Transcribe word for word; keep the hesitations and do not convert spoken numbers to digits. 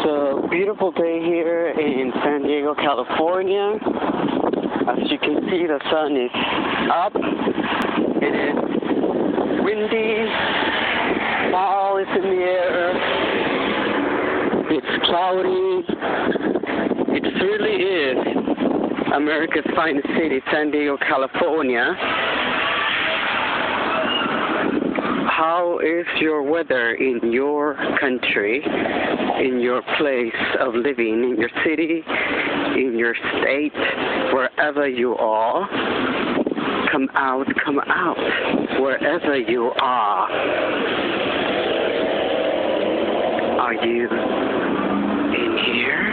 It's a beautiful day here in San Diego, California. As you can see, the sun is up. It is windy. Fall is in the air. It's cloudy. It really is America's finest city, San Diego, California. How is your weather in your country, in your place of living, in your city, in your state, wherever you are? Come out, come out, wherever you are. Are you in here?